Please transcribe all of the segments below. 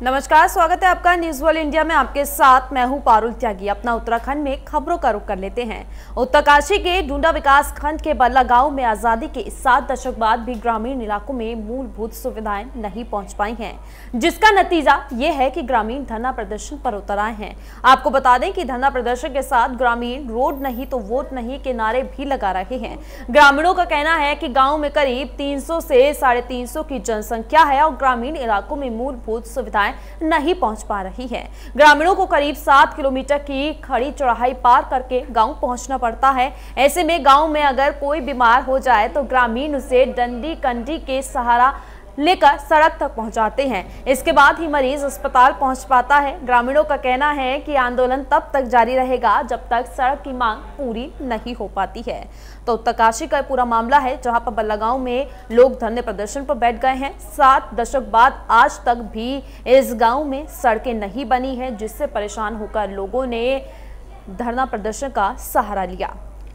नमस्कार, स्वागत है आपका न्यूज वर्ल्ड इंडिया में। आपके साथ मैं हूं पारुल त्यागी। अपना उत्तराखंड में खबरों का रुख कर लेते हैं। उत्तरकाशी के डूंडा विकास खंड के बल्ला गांव में आजादी के 7 दशक बाद भी ग्रामीण इलाकों में मूलभूत सुविधाएं नहीं पहुंच पाई हैं, जिसका नतीजा ये है कि ग्रामीण धरना प्रदर्शन पर उतर आए हैं। आपको बता दें कि धरना प्रदर्शन के साथ ग्रामीण रोड नहीं तो वोट नहीं के नारे भी लगा रहे हैं। ग्रामीणों का कहना है कि गाँव में करीब 300 से 350 की जनसंख्या है और ग्रामीण इलाकों में मूलभूत सुविधाएं नहीं पहुंच पा रही है। ग्रामीणों को करीब 7 किलोमीटर की खड़ी चौड़ाई पार करके गांव पहुंचना पड़ता है। ऐसे में गांव में अगर कोई बीमार हो जाए तो ग्रामीण उसे डंडी कंडी के सहारा लेकर सड़क तक पहुंचाते हैं। इसके बाद ही मरीज अस्पताल पहुंच पाता है। ग्रामीणों का कहना है कि आंदोलन तब तक जारी रहेगा जब तक सड़क की मांग पूरी नहीं हो पाती है। तो उत्तरकाशी का पूरा मामला है, जहां पर बल्ला गांव में लोग धरने प्रदर्शन पर बैठ गए हैं। 7 दशक बाद आज तक भी इस गांव में सड़कें नहीं बनी है, जिससे परेशान होकर लोगों ने धरना प्रदर्शन का सहारा लिया।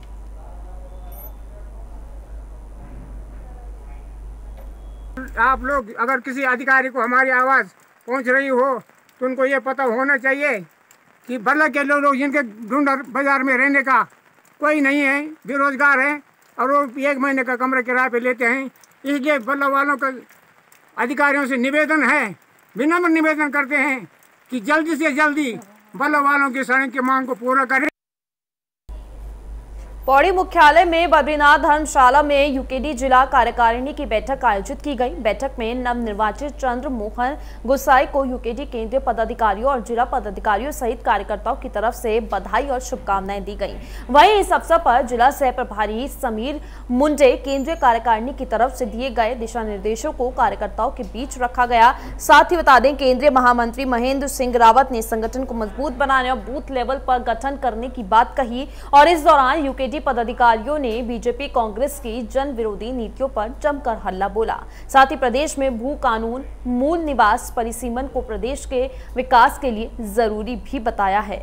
आप लोग अगर किसी अधिकारी को हमारी आवाज़ पहुंच रही हो तो उनको ये पता होना चाहिए कि बल्ला के लोग जिनके ढूंढा बाजार में रहने का कोई नहीं है, बेरोजगार हैं और वो 1 महीने का कमरा किराए पे लेते हैं। इसलिए बल्ला वालों का अधिकारियों से निवेदन है, विनम्र निवेदन करते हैं कि जल्दी से जल्दी बल्ला वालों की सड़क की मांग को पूरा करें। पौड़ी मुख्यालय में बद्रीनाथ धर्मशाला में यूकेडी जिला कार्यकारिणी की बैठक आयोजित की गई। बैठक में नवनिर्वाचित चंद्र मोहन गुसाई को यूकेडी केंद्रीय पदाधिकारियों और जिला पदाधिकारियों सहित कार्यकर्ताओं की तरफ से बधाई और शुभकामनाएं दी गई। वहीं इस अवसर पर जिला सह प्रभारी समीर मुंडे केंद्रीय कार्यकारिणी की तरफ से दिए गए दिशा निर्देशों को कार्यकर्ताओं के बीच रखा गया। साथ ही बता दें, केंद्रीय महामंत्री महेंद्र सिंह रावत ने संगठन को मजबूत बनाने और बूथ लेवल पर गठन करने की बात कही और इस दौरान यूकेडी पदाधिकारियों ने बीजेपी कांग्रेस की जन विरोधी नीतियों पर जमकर हल्ला बोला। साथ ही प्रदेश में भू कानून मूल निवास परिसीमन को प्रदेश के विकास के लिए जरूरी भी बताया है।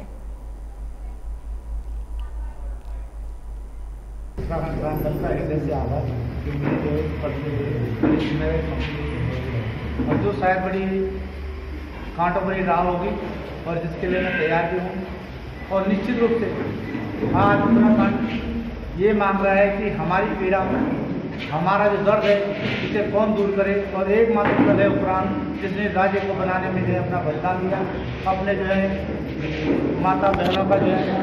और जो शायद बड़ी कांटों भरी राह होगी और जिसके लिए मैं तैयार भी हूँ। और निश्चित रूप से आज उत्तराखंड ये मांग रहा है कि हमारी पीड़ा, हमारा जो दर्द है, इसे कौन दूर करे। और एकमात्र दल है उपरांत जिसने राज्य को बनाने में जो है अपना बलिदान दिया, अपने जो है माता बहनों का जो है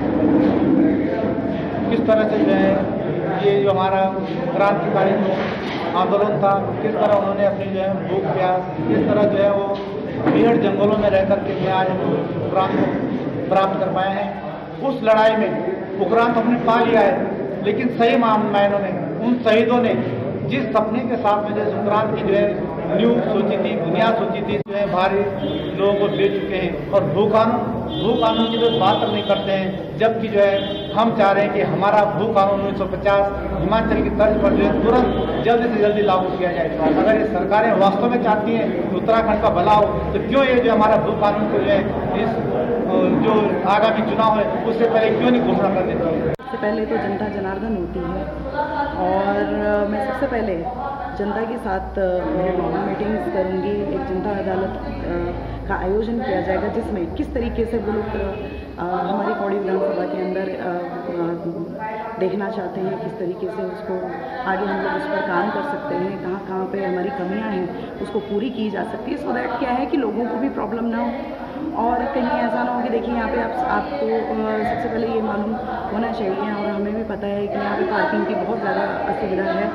किस तरह से जो है ये जो हमारा क्रांतिकारी आंदोलन था, किस तरह उन्होंने अपनी जो है भूख प्यास, किस तरह जो है वो बीहड़ जंगलों में रह करके जो आज हम उपरांत को प्राप्त कर पाए हैं। उस लड़ाई में उपरांत हमने पा लिया है, लेकिन सही मायनों में उन शहीदों ने जिस सपने के साथ में जो उपरांत की जो है न्यू सोची थी, बुनियाद सोची थी, जो है भारी लोगों को दे चुके हैं। और भू कानून की तो बात नहीं करते हैं, जबकि जो है हम चाह रहे हैं कि हमारा भू कानून 1950 हिमाचल की तर्ज पर जो है तुरंत जल्दी से जल्दी लागू किया जाए। अगर ये सरकारें वास्तव में चाहती हैं कि उत्तराखंड का भला हो, तो क्यों ये जो हमारा भू कानून को जो है इस जो आगामी चुनाव है उससे पहले क्यों नहीं घोषणा कर देती है। सबसे पहले तो जनता जनार्दन होती है और मैं सबसे पहले जनता के साथ मीटिंग्स करूंगी। एक जनता अदालत का आयोजन किया जाएगा जिसमें किस तरीके से वो लोग हमारी पौड़ी विधानसभा के अंदर देखना चाहते हैं, किस तरीके से उसको आगे हम लोग उस पर काम कर सकते हैं, कहाँ कहाँ पे हमारी कमियां हैं उसको पूरी की जा सकती है। सो दैट क्या है कि लोगों को भी प्रॉब्लम ना हो और कहीं ऐसा ना हो कि देखिए यहाँ पे आपको सबसे पहले ये मालूम होना चाहिए और हमें भी पता है कि यहाँ पे पार्किंग की बहुत ज़्यादा असुविधा है।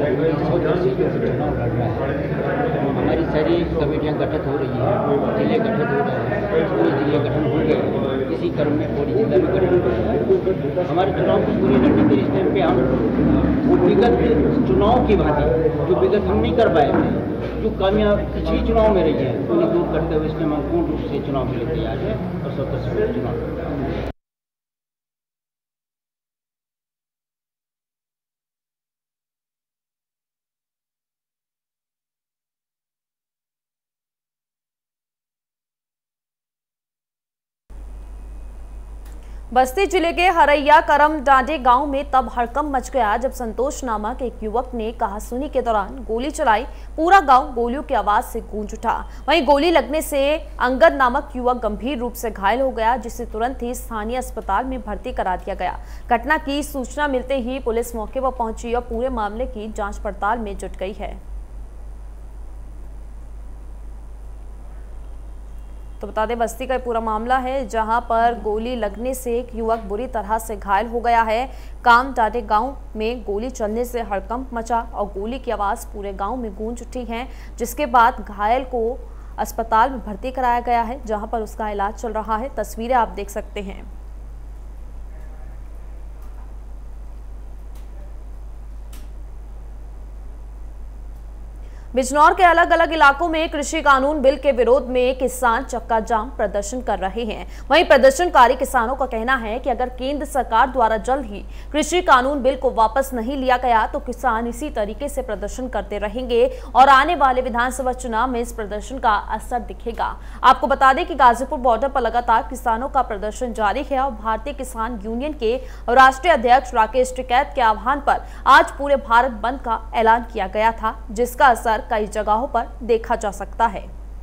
हमारी सारी कमेटियाँ गठित हो रही है, जिले गठित हो रहे हैं, पूरे जिले गठन हो गए। इसी क्रम में पौड़ी जिला में गठन हो गया। हमारे चुनाव की पूरी रणनीति इस टाइम पे हम विगत चुनाव की भांति जो विगत हम नहीं कर पाए थे, जो कमियाँ पिछले चुनाव में रही है उन्हें दूर करते हुए इसमें हम पूर्ण रूप से चुनाव के लिए तैयार है और 70 चुनाव। बस्ती जिले के हरैया करम डांडे गांव में तब हड़कंप मच गया जब संतोष नामक एक युवक ने कहासुनी के दौरान गोली चलाई। पूरा गांव गोलियों की आवाज से गूंज उठा। वहीं गोली लगने से अंगद नामक युवक गंभीर रूप से घायल हो गया, जिसे तुरंत ही स्थानीय अस्पताल में भर्ती करा दिया गया। घटना की सूचना मिलते ही पुलिस मौके पर पहुंची और पूरे मामले की जाँच पड़ताल में जुट गई है। तो बता दें, बस्ती का पूरा मामला है जहां पर गोली लगने से एक युवक बुरी तरह से घायल हो गया है। काम डांडे गांव में गोली चलने से हड़कंप मचा और गोली की आवाज़ पूरे गांव में गूंज उठी है, जिसके बाद घायल को अस्पताल में भर्ती कराया गया है, जहां पर उसका इलाज चल रहा है। तस्वीरें आप देख सकते हैं। बिजनौर के अलग अलग इलाकों में कृषि कानून बिल के विरोध में किसान चक्का जाम प्रदर्शन कर रहे हैं। वहीं प्रदर्शनकारी किसानों का कहना है कि अगर केंद्र सरकार द्वारा जल्द ही कृषि कानून बिल को वापस नहीं लिया गया तो किसान इसी तरीके से प्रदर्शन करते रहेंगे और आने वाले विधानसभा चुनाव में इस प्रदर्शन का असर दिखेगा। आपको बता दें कि गाजीपुर बॉर्डर पर लगातार किसानों का प्रदर्शन जारी है और भारतीय किसान यूनियन के राष्ट्रीय अध्यक्ष राकेश टिकैत के आह्वान पर आज पूरे भारत बंद का ऐलान किया गया था, जिसका असर कई जगहों पर देखा जा सकता है।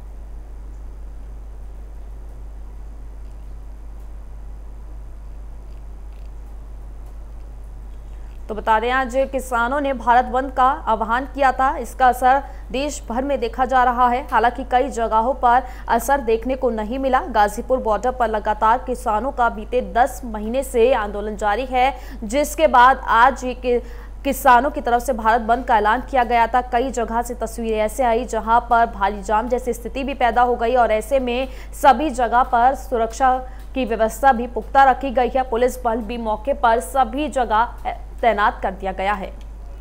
तो बता दें, आज किसानों ने भारत बंद का आह्वान किया था। इसका असर देश भर में देखा जा रहा है। हालांकि कई जगहों पर असर देखने को नहीं मिला। गाजीपुर बॉर्डर पर लगातार किसानों का बीते 10 महीने से आंदोलन जारी है, जिसके बाद आज किसानों की तरफ से भारत बंद का ऐलान किया गया था। कई जगह से तस्वीरें ऐसे आई जहां पर भारी जाम जैसी स्थिति भी पैदा हो गई और ऐसे में सभी जगह पर सुरक्षा की व्यवस्था भी पुख्ता रखी गई है। पुलिस बल भी मौके पर सभी जगह तैनात कर दिया गया है।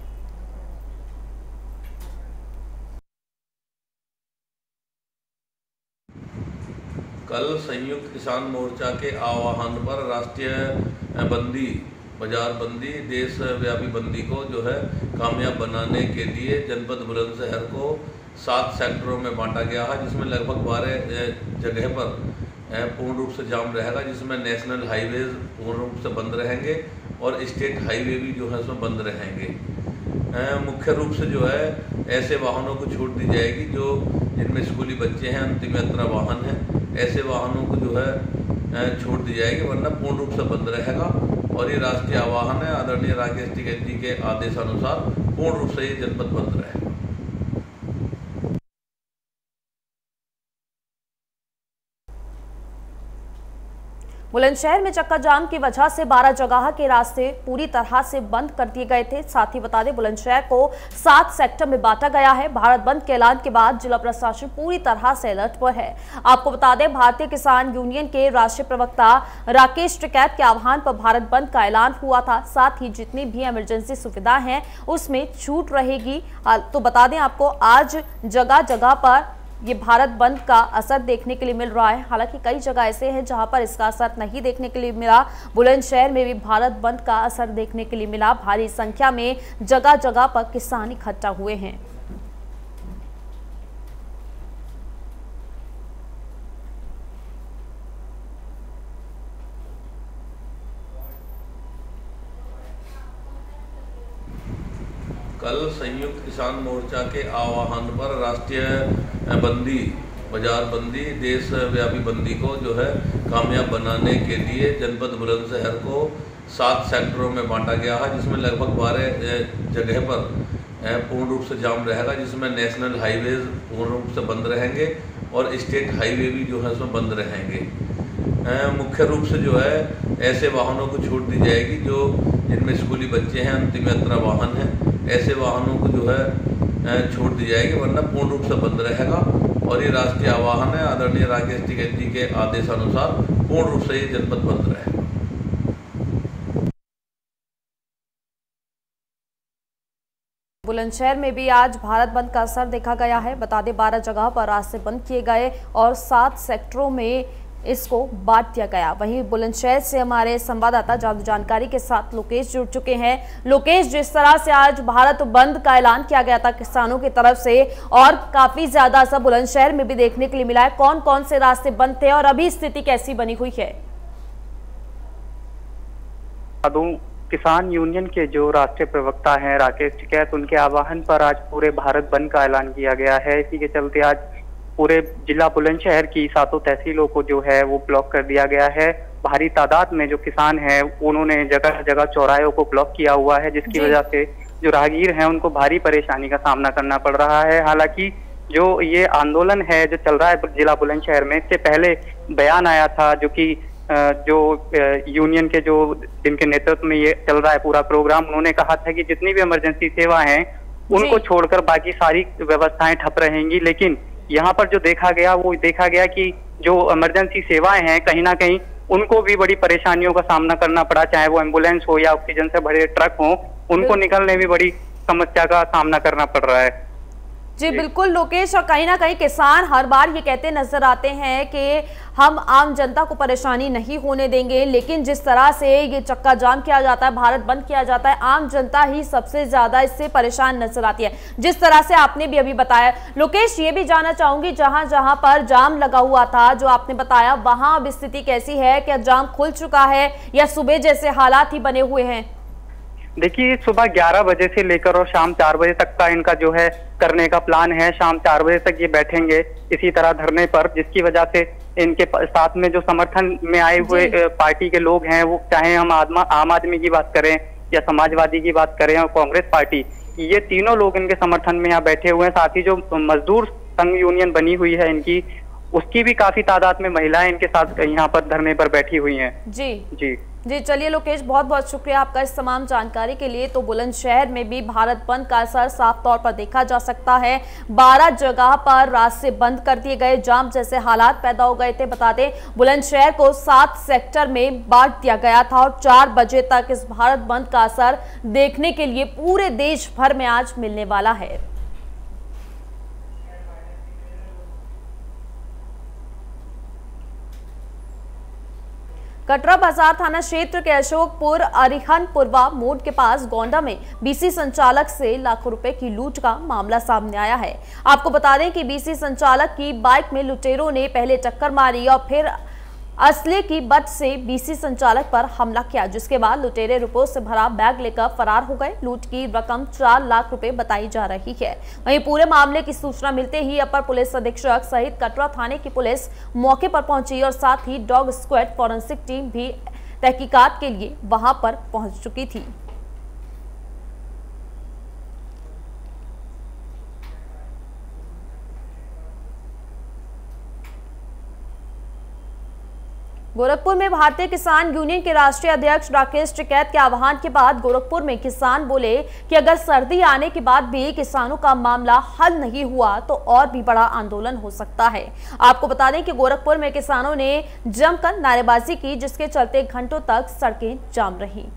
कल संयुक्त किसान मोर्चा के आह्वान पर राष्ट्रीय बंदी, बाजार बंदी, देशव्यापी बंदी को जो है कामयाब बनाने के लिए जनपद बुलंदशहर को 7 सेक्टरों में बांटा गया है, जिसमें लगभग 12 जगह पर पूर्ण रूप से जाम रहेगा, जिसमें नेशनल हाईवेज पूर्ण रूप से बंद रहेंगे और स्टेट हाईवे भी जो है उसमें बंद रहेंगे। मुख्य रूप से जो है ऐसे वाहनों को छूट दी जाएगी जो जिनमें स्कूली बच्चे हैं, अंतिम यात्रा वाहन हैं, ऐसे वाहनों को जो है छूट दी जाएगी, वरना पूर्ण रूप से बंद रहेगा। और ये राष्ट्रीय आह्वान है। आदरणीय राकेश टिकैत जी के आदेशानुसार पूर्ण रूप से ये जनपद बंद रहेगा। बुलंदशहर में चक्का जाम की वजह से 12 जगह के रास्ते पूरी तरह से बंद कर दिए गए थे। साथ ही बता दें, बुलंदशहर को 7 सेक्टर में बांटा गया है। भारत बंद के ऐलान के बाद जिला प्रशासन पूरी तरह से अलर्ट पर है। आपको बता दें, भारतीय किसान यूनियन के राष्ट्रीय प्रवक्ता राकेश टिकैत के आह्वान पर भारत बंद का ऐलान हुआ था। साथ ही जितनी भी इमरजेंसी सुविधा है उसमें छूट रहेगी। तो बता दें आपको, आज जगह जगह पर ये भारत बंद का असर देखने के लिए मिल रहा है। हालांकि कई जगह ऐसे हैं जहां पर इसका असर नहीं देखने के लिए मिला। बुलंदशहर में भी भारत बंद का असर देखने के लिए मिला। भारी संख्या में जगह जगह पर किसान इकट्ठा हुए हैं। कल संयुक्त किसान मोर्चा के आह्वान पर राष्ट्रीय बंदी, बाजार बंदी, देशव्यापी बंदी को जो है कामयाब बनाने के लिए जनपद बुलंदशहर को 7 सेक्टरों में बांटा गया है, जिसमें लगभग 12 जगह पर पूर्ण रूप से जाम रहेगा, जिसमें नेशनल हाईवेज पूर्ण रूप से बंद रहेंगे और स्टेट हाईवे भी जो है उसमें बंद रहेंगे। मुख्य रूप से जो है ऐसे वाहनों को छूट दी जाएगी जो जिनमें स्कूली बच्चे हैं, अंतिम यात्रा वाहन हैं, ऐसे वाहनों को जो है छूट दी जाएगी, वरना पूर्ण रूप से बंद रहेगा। और ये राष्ट्रीय आह्वान है। आदरणीय राकेश टिकैत जी के आदेशानुसार पूर्ण रूप से ये जनपद बंद रहेगा। बुलंदशहर में भी आज भारत बंद का असर देखा गया है। बता दें, 12 जगह पर रास्ते बंद किए गए और 7 सेक्टरों में इसको बांट दिया गया। वहीं बुलंदशहर से हमारे संवाददाता ज्यादा जानकारी के साथ लोकेश जुड़ चुके हैं। लोकेश, जिस तरह से आज भारत बंद का ऐलान किया गया था किसानों की तरफ से और काफी ज्यादा असर बुलंदशहर में भी देखने के लिए मिला है, कौन कौन से रास्ते बंद थे और अभी स्थिति कैसी बनी हुई है? कल संयुक्त किसान मोर्चा के आह्वान पर राष्ट्रीय बंदी, बाजार बंदी, देशव्यापी बंदी को जो है कामयाब बनाने के लिए जनपद बुलंदशहर को 7 सेक्टरों में बांटा गया है, जिसमें लगभग 12 जगह पर पूर्ण रूप से जाम रहेगा, जिसमें नेशनल हाईवेज पूर्ण रूप से बंद रहेंगे और स्टेट हाईवे भी जो है उसमें बंद रहेंगे। मुख्य रूप से जो है ऐसे वाहनों को छूट दी जाएगी जो जिनमें स्कूली बच्चे हैं, अंतिम यात्रा वाहन हैं, ऐसे वाहनों को जो है छूट दी जाएगी, वरना पूर्ण रूप से बंद रहेगा। और ये राष्ट्रीय आह्वान है। आदरणीय राकेश टिकैत जी के आदेशानुसार पूर्ण रूप से ये जनपद बंद रहेगा। बता दूं, किसान यूनियन के जो राष्ट्रीय प्रवक्ता हैं राकेश टिकैत, उनके आह्वान पर आज पूरे भारत बंद का ऐलान किया गया है। इसी के चलते आज पूरे जिला बुलंदशहर की 7 तहसीलों को जो है वो ब्लॉक कर दिया गया है। भारी तादाद में जो किसान हैं उन्होंने जगह जगह चौराहों को ब्लॉक किया हुआ है, जिसकी वजह से जो राहगीर हैं उनको भारी परेशानी का सामना करना पड़ रहा है। हालांकि जो ये आंदोलन है जो चल रहा है जिला बुलंदशहर में, इससे पहले बयान आया था जो कि जो यूनियन के जो जिनके नेतृत्व में ये चल रहा है पूरा प्रोग्राम, उन्होंने कहा था कि जितनी भी इमरजेंसी सेवा हैं उनको छोड़कर बाकी सारी व्यवस्थाएं ठप रहेंगी। लेकिन यहाँ पर जो देखा गया कि जो इमरजेंसी सेवाएं हैं कहीं ना कहीं उनको भी बड़ी परेशानियों का सामना करना पड़ा, चाहे वो एम्बुलेंस हो या ऑक्सीजन से भरे ट्रक हो, उनको निकलने में बड़ी समस्या का सामना करना पड़ रहा है। जी बिल्कुल लोकेश, और कहीं ना कहीं किसान हर बार ये कहते नजर आते हैं कि हम आम जनता को परेशानी नहीं होने देंगे, लेकिन जिस तरह से ये चक्का जाम किया जाता है, भारत बंद किया जाता है, आम जनता ही सबसे ज्यादा इससे परेशान नजर आती है, जिस तरह से आपने भी अभी बताया। लोकेश, ये भी जानना चाहूंगी, जहां जहां पर जाम लगा हुआ था जो आपने बताया, वहां अब स्थिति कैसी है? क्या जाम खुल चुका है या सुबह जैसे हालात ही बने हुए हैं? देखिए, सुबह 11 बजे से लेकर और शाम 4 बजे तक का इनका जो है करने का प्लान है। शाम 4 बजे तक ये बैठेंगे इसी तरह धरने पर, जिसकी वजह से इनके साथ में जो समर्थन में आए हुए पार्टी के लोग हैं, वो चाहे हम आम आदमी की बात करें या समाजवादी की बात करें और कांग्रेस पार्टी, ये तीनों लोग इनके समर्थन में यहाँ बैठे हुए हैं। साथ ही जो मजदूर संघ यूनियन बनी हुई है इनकी, उसकी भी काफी तादाद में महिलाएं इनके साथ यहाँ पर धरने पर बैठी हुई हैं। जी चलिए लोकेश, बहुत बहुत शुक्रिया आपका इस तमाम जानकारी के लिए। तो बुलंदशहर में भी भारत बंद का असर साफ तौर पर देखा जा सकता है। 12 जगह पर रास्ते बंद कर दिए गए, जाम जैसे हालात पैदा हो गए थे। बता दें, बुलंदशहर को 7 सेक्टर में बांट दिया गया था और 4 बजे तक इस भारत बंद का असर देखने के लिए पूरे देश भर में आज मिलने वाला है। कटरा बाजार थाना क्षेत्र के अशोकपुर अरिहनपुरवा मोड़ के पास गोंडा में बीसी संचालक से लाखों रुपए की लूट का मामला सामने आया है। आपको बता दें कि बीसी संचालक की बाइक में लुटेरों ने पहले टक्कर मारी और फिर असले की बट से बीसी संचालक पर हमला किया, जिसके बाद लुटेरे रुपयों से भरा बैग लेकर फरार हो गए। लूट की रकम 4 लाख रुपए बताई जा रही है। वहीं पूरे मामले की सूचना मिलते ही अपर पुलिस अधीक्षक सहित कटरा थाने की पुलिस मौके पर पहुंची और साथ ही डॉग स्क्वाड फॉरेंसिक टीम भी तहकीकात के लिए वहां पर पहुंच चुकी थी। गोरखपुर में भारतीय किसान यूनियन के राष्ट्रीय अध्यक्ष राकेश टिकैत के आह्वान के बाद गोरखपुर में किसान बोले कि अगर सर्दी आने के बाद भी किसानों का मामला हल नहीं हुआ तो और भी बड़ा आंदोलन हो सकता है। आपको बता दें कि गोरखपुर में किसानों ने जमकर नारेबाजी की, जिसके चलते घंटों तक सड़कें जाम रहीं।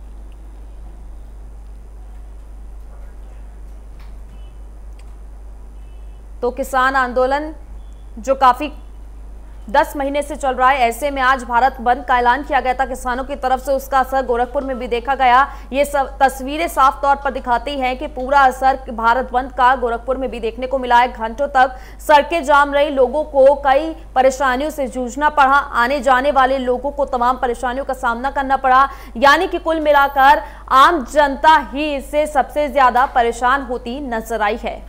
तो किसान आंदोलन जो काफी 10 महीने से चल रहा है, ऐसे में आज भारत बंद का ऐलान किया गया था किसानों की तरफ से। उसका असर गोरखपुर में भी देखा गया। ये सब तस्वीरें साफ तौर पर दिखाती हैं कि पूरा असर भारत बंद का गोरखपुर में भी देखने को मिला है। घंटों तक सड़कें जाम रही, लोगों को कई परेशानियों से जूझना पड़ा, आने जाने वाले लोगों को तमाम परेशानियों का सामना करना पड़ा। यानी कि कुल मिलाकर आम जनता ही इससे सबसे ज्यादा परेशान होती नजर आई है।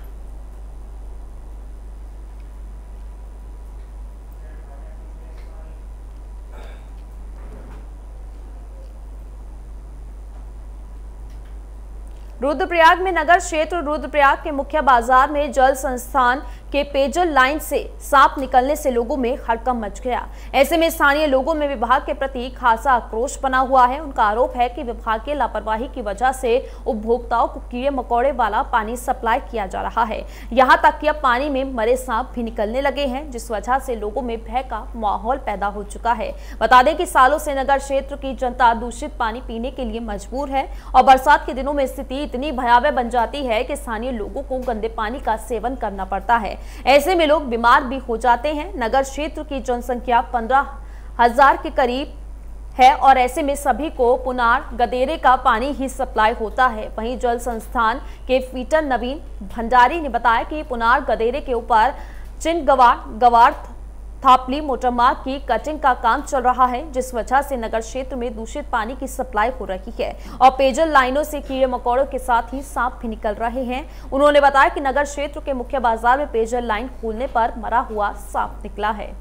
रुद्रप्रयाग में नगर क्षेत्र रुद्रप्रयाग के मुख्य बाजार में जल संस्थान के पेयजल लाइन से सांप निकलने से लोगों में हड़कंप मच गया। ऐसे में स्थानीय लोगों में विभाग के प्रति खासा आक्रोश बना हुआ है। उनका आरोप है कि विभाग की लापरवाही की वजह से उपभोक्ताओं को कीड़े मकोड़े वाला पानी सप्लाई किया जा रहा है। यहां तक कि अब पानी में मरे सांप भी निकलने लगे हैं, जिस वजह से लोगों में भय का माहौल पैदा हो चुका है। बता दें कि सालों से नगर क्षेत्र की जनता दूषित पानी पीने के लिए मजबूर है और बरसात के दिनों में स्थिति इतनी भयावह बन जाती है कि स्थानीय लोगों को गंदे पानी का सेवन करना पड़ता है। ऐसे में लोग बीमार भी हो जाते हैं। नगर क्षेत्र की जनसंख्या 15,000 के करीब है और ऐसे में सभी को पुनार गदेरे का पानी ही सप्लाई होता है। वहीं जल संस्थान के फीटर नवीन भंडारी ने बताया कि पुनार गदेरे के ऊपर चिन गवार्थ थापली मोटर मार्ग की कटिंग का काम चल रहा है, जिस वजह से नगर क्षेत्र में दूषित पानी की सप्लाई हो रही है और पेयजल लाइनों से कीड़े मकोड़ों के साथ ही सांप भी निकल रहे हैं। उन्होंने बताया कि नगर क्षेत्र के मुख्य बाजार में पेयजल लाइन खोलने पर मरा हुआ सांप निकला है।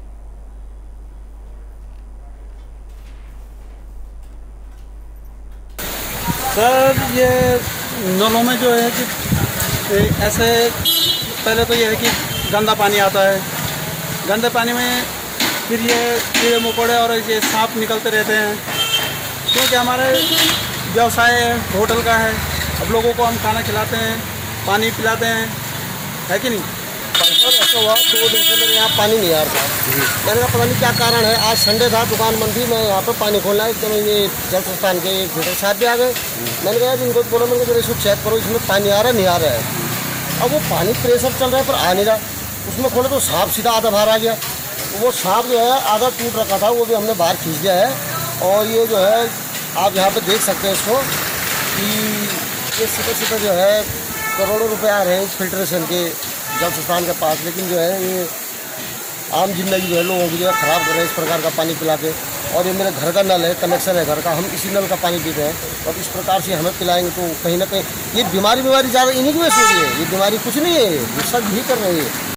सर, ये नलों में जो है कि ऐसे पहले तो ये है कि गंदा पानी आता है, गंदे पानी में फिर ये कीड़े मकोड़े और ये सांप निकलते रहते हैं, क्योंकि हमारे व्यवसाय होटल का है। अब लोगों को हम खाना खिलाते हैं, पानी पिलाते हैं, है कि नहीं। ऐसा हुआ 2 दिन से मेरे यहाँ पानी नहीं आ रहा था। मैंने कहा पता नहीं क्या कारण है। आज संडे था, दुकान बंद थी, मैं यहाँ पर पानी खोलना है, तो ये जल संस्थान के फिल्टर साहब भी आ गए। मैंने कहा इनको बोला, मैंने कहा इसको चेक करो, इसमें पानी आ रहा है नहीं आ रहा है। अब वो पानी प्रेशर चल रहा है पर आ नहीं रहा। उसमें खोले तो सांप सीधा आधा बाहर आ गया। वो सांप जो है आधा टूट रखा था, वो भी हमने बाहर खींच दिया है। और ये जो है आप यहाँ पे देख सकते हैं इसको कि ये सीधा जो है करोड़ों रुपए आ रहे हैं इस फिल्ट्रेशन के जल संस्थान के पास, लेकिन जो है ये आम जिंदगी जो है लोगों की जो है ख़राब कर रहे हैं इस प्रकार का पानी पिला के। और ये मेरे घर का नल है, कनेक्शन है घर का, हम इसी नल का पानी पीते हैं। और इस प्रकार से हमें पिलाएंगे तो कहीं ना कहीं ये बीमारी ज़्यादा इन्हीं की वजह से हो रही है। ये बीमारी कुछ नहीं है, ये सब ही कर रही है।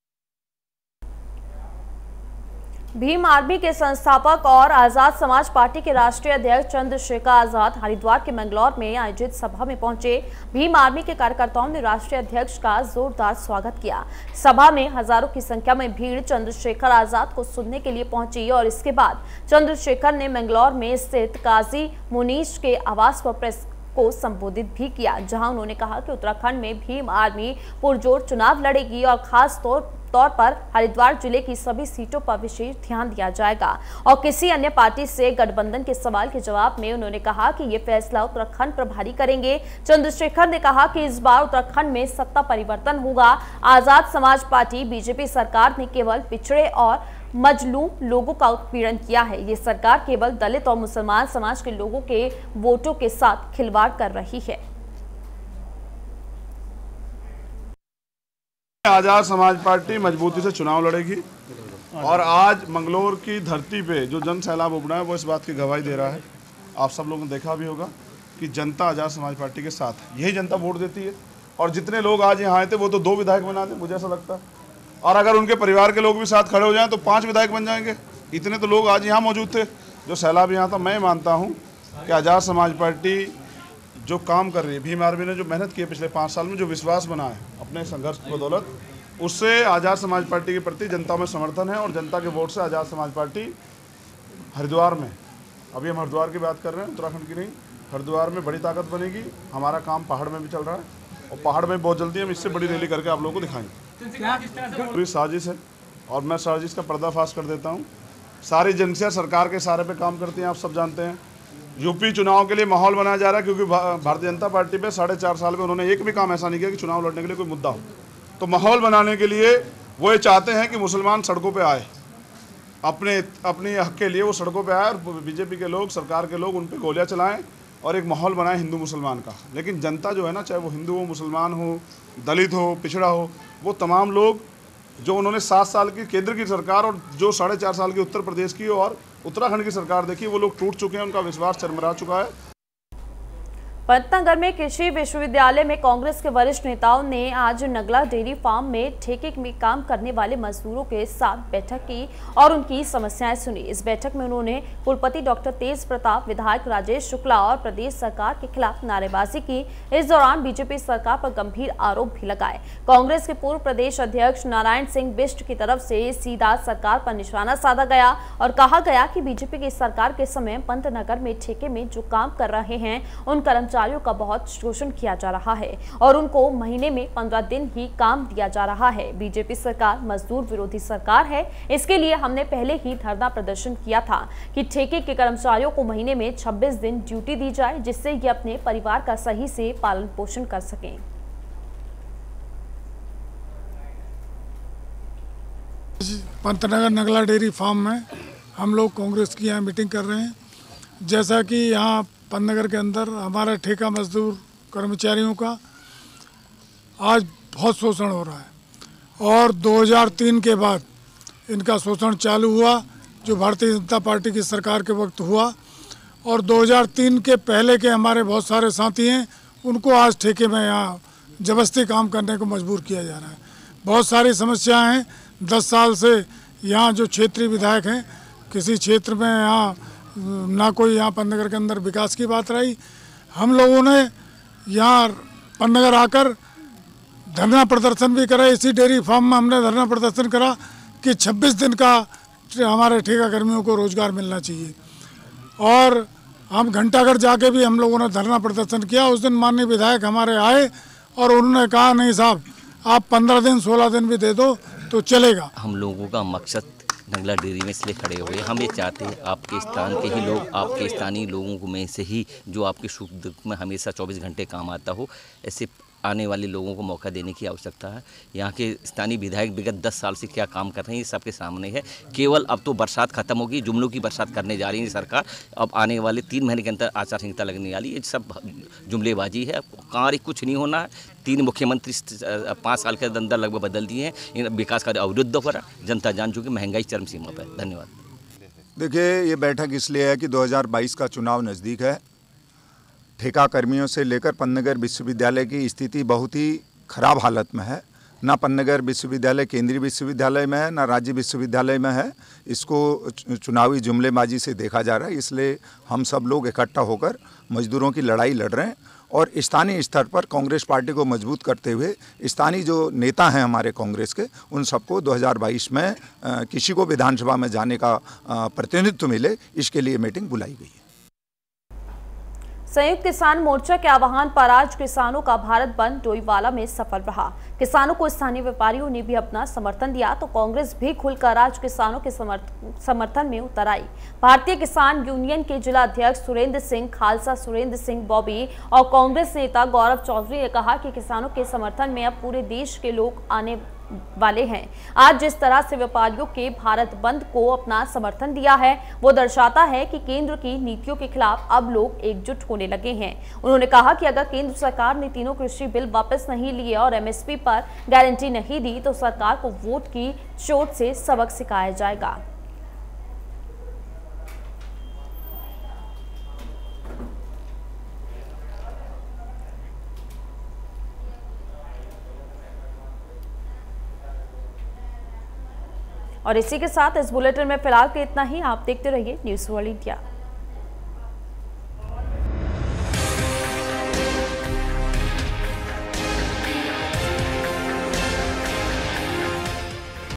भीम आर्मी के संस्थापक और आजाद समाज पार्टी के राष्ट्रीय अध्यक्ष चंद्रशेखर आजाद हरिद्वार के मंगलौर में आयोजित सभा में पहुंचे। भीम आर्मी के कार्यकर्ताओं ने राष्ट्रीय अध्यक्ष का जोरदार स्वागत किया। सभा में हजारों की संख्या में भीड़ चंद्रशेखर आजाद को सुनने के लिए पहुंची और इसके बाद चंद्रशेखर ने मंगलौर में स्थित काजी मुनीश के आवास पर प्रेस को संबोधित भी किया, जहां उन्होंने कहा कि उत्तराखंड में भीम आर्मी पुरजोर चुनाव लड़ेगी और खास तौर पर हरिद्वार जिले की सभी सीटों पर विशेष ध्यान दिया जाएगा। और किसी अन्य पार्टी से गठबंधन के सवाल के जवाब में उन्होंने कहा कि ये फैसला उत्तराखंड प्रभारी करेंगे। चंद्रशेखर ने कहा कि इस बार उत्तराखंड में सत्ता परिवर्तन होगा। आजाद समाज पार्टी बीजेपी सरकार ने केवल पिछड़े और मजलूम लोगों का उत्पीड़न किया है। ये सरकार केवल दलित और मुसलमान समाज के लोगों के वोटों के साथ खिलवाड़ कर रही है। आजाद समाज पार्टी मजबूती से चुनाव लड़ेगी और आज मंगलौर की धरती पे जो जन सैलाब उमड़ा है वो इस बात की गवाही दे रहा है। आप सब लोगों ने देखा भी होगा कि जनता आजाद समाज पार्टी के साथ है। यही जनता वोट देती है और जितने लोग आज यहाँ आए थे वो तो 2 विधायक बना दें, मुझे ऐसा लगता है। और अगर उनके परिवार के लोग भी साथ खड़े हो जाएं तो 5 विधायक बन जाएंगे। इतने तो लोग आज यहाँ मौजूद थे जो सैलाब यहाँ था। मैं मानता हूँ कि आजाद समाज पार्टी जो काम कर रही है, भीम आर्मी ने जो मेहनत की है पिछले 5 साल में, जो विश्वास बना है अपने संघर्ष की बदौलत, उससे आज़ाद समाज पार्टी के प्रति जनता में समर्थन है। और जनता के वोट से आज़ाद समाज पार्टी हरिद्वार में, अभी हम हरिद्वार की बात कर रहे हैं, उत्तराखंड की नहीं, हरिद्वार में बड़ी ताकत बनेगी। हमारा काम पहाड़ में भी चल रहा है और पहाड़ में बहुत जल्दी हम इससे बड़ी रैली करके आप लोगों को दिखाएंगे। पूरी साजिश है और मैं साजिश का पर्दाफाश कर देता हूँ। सारी एजेंसियाँ सरकार के इशारे पे काम करती हैं, आप सब जानते हैं। यूपी चुनाव के लिए माहौल बनाया जा रहा है क्योंकि भारतीय जनता पार्टी पे 4.5 साल में उन्होंने एक भी काम ऐसा नहीं किया कि चुनाव लड़ने के लिए कोई मुद्दा हो। तो माहौल बनाने के लिए वो ये चाहते हैं कि मुसलमान सड़कों पे आए, अपने हक के लिए वो सड़कों पे आए और बीजेपी के लोग, सरकार के लोग उन पे गोलियां चलाएं और एक माहौल बनाए हिंदू मुसलमान का। लेकिन जनता जो है ना, चाहे वो हिंदू हो, मुसलमान हो, दलित हो, पिछड़ा हो, वो तमाम लोग जो उन्होंने 7 साल की केंद्र की सरकार और जो 4.5 साल की उत्तर प्रदेश की और उत्तराखंड की सरकार देखी, वो लोग टूट चुके हैं, उनका विश्वास चरमरा चुका है। पंतनगर में कृषि विश्वविद्यालय में कांग्रेस के वरिष्ठ नेताओं ने आज नगला डेयरी फार्म में ठेके में काम करने वाले मजदूरों के साथ बैठक की और उनकी समस्याएं सुनी। इस बैठक में उन्होंने कुलपति डॉक्टर तेज प्रताप, विधायक राजेश शुक्ला और प्रदेश सरकार के खिलाफ नारेबाजी की। इस दौरान बीजेपी सरकार पर गंभीर आरोप भी लगाए। कांग्रेस के पूर्व प्रदेश अध्यक्ष नारायण सिंह बिष्ट की तरफ से सीधा सरकार पर निशाना साधा गया और कहा गया कि बीजेपी की सरकार के समय पंतनगर में ठेके में जो काम कर रहे हैं उन कर्मचारियों का बहुत शोषण किया जा रहा है और उनको महीने में 15 दिन ही काम दिया जा रहा है। बीजेपी सरकार मजदूर विरोधी सरकार है। इसके लिए हमने पहले ही धरना प्रदर्शन किया था कि ठेके के कर्मचारियों को महीने में 26 दिन ड्यूटी दी जाए, जिससे ये अपने परिवार का सही से पालन पोषण कर सकें। पंतनगर नगला डेयरी फार्म में हम लोग कांग्रेस की यहाँ मीटिंग कर रहे हैं। जैसा कि यहाँ पंतनगर के अंदर हमारा ठेका मजदूर कर्मचारियों का आज बहुत शोषण हो रहा है और 2003 के बाद इनका शोषण चालू हुआ, जो भारतीय जनता पार्टी की सरकार के वक्त हुआ। और 2003 के पहले के हमारे बहुत सारे साथी हैं, उनको आज ठेके में यहाँ जबरदस्ती काम करने को मजबूर किया जा रहा है। बहुत सारी समस्याएं हैं। 10 साल से यहाँ जो क्षेत्रीय विधायक हैं, किसी क्षेत्र में यहाँ ना कोई यहाँ पन्नगर के अंदर विकास की बात रही। हम लोगों ने यहाँ पन्नगर आकर धरना प्रदर्शन भी करा। इसी डेयरी फार्म में हमने धरना प्रदर्शन करा कि 26 दिन का हमारे ठेका कर्मियों को रोजगार मिलना चाहिए। और हम घंटाघर जाके भी हम लोगों ने धरना प्रदर्शन किया। उस दिन माननीय विधायक हमारे आए और उन्होंने कहा, नहीं साहब, आप 15 दिन 16 दिन भी दे दो तो चलेगा। हम लोगों का मकसद नगला डेयरी में इसलिए खड़े हुए, हम ये चाहते हैं आपके स्थान के ही लोग, आपके स्थानीय लोगों में से ही जो आपके सुख दुख में हमेशा 24 घंटे काम आता हो, ऐसे आने वाले लोगों को मौका देने की आवश्यकता है। यहाँ के स्थानीय विधायक विगत 10 साल से क्या काम कर रहे हैं ये सबके सामने है। केवल अब तो बरसात खत्म होगी, जुमलों की बरसात करने जा रही है सरकार। अब आने वाले 3 महीने के अंदर आचार संहिता लगने वाली है। सब जुमलेबाजी है, कार्य कुछ नहीं होना है। 3 मुख्यमंत्री 5 साल के अंदर लगभग बदल दिए हैं। इन विकास कार्य अवरुद्ध हो रहा, जनता जान चुकी, महंगाई चरम सीमा पर। धन्यवाद। देखिए, ये बैठक इसलिए है कि 2022 का चुनाव नज़दीक है। ठेका कर्मियों से लेकर पन्नगर विश्वविद्यालय की स्थिति बहुत ही खराब हालत में है। ना पन्नगर विश्वविद्यालय केंद्रीय विश्वविद्यालय में है, ना राज्य विश्वविद्यालय में है। इसको चुनावी जुमलेबाजी से देखा जा रहा है। इसलिए हम सब लोग इकट्ठा होकर मजदूरों की लड़ाई लड़ रहे हैं और स्थानीय स्तर पर कांग्रेस पार्टी को मजबूत करते हुए स्थानीय जो नेता हैं हमारे कांग्रेस के, उन सबको 2022 में किसी को विधानसभा में जाने का प्रतिनिधित्व मिले, इसके लिए मीटिंग बुलाई गई है। संयुक्त किसान मोर्चा के आह्वान पर आज किसानों का भारत बंद डोईवाला में सफल रहा। किसानों को स्थानीय व्यापारियों ने भी अपना समर्थन दिया तो कांग्रेस भी खुलकर आज किसानों के समर्थन में उतर आई। भारतीय किसान यूनियन के जिला अध्यक्ष सुरेंद्र सिंह खालसा, सुरेंद्र सिंह बॉबी और कांग्रेस नेता गौरव चौधरी ने कहा कि किसानों के समर्थन में अब पूरे देश के लोग आने वाले हैं। आज जिस तरह से व्यापारियों के भारत बंद को अपना समर्थन दिया है, वो दर्शाता है कि केंद्र की नीतियों के खिलाफ अब लोग एकजुट होने लगे हैं। उन्होंने कहा कि अगर केंद्र सरकार ने तीनों कृषि बिल वापस नहीं लिए और एमएसपी पर गारंटी नहीं दी तो सरकार को वोट की चोट से सबक सिखाया जाएगा। और इसी के साथ इस बुलेटिन में फिलहाल के इतना ही। आप देखते रहिए न्यूज़ वर्ल्ड इंडिया।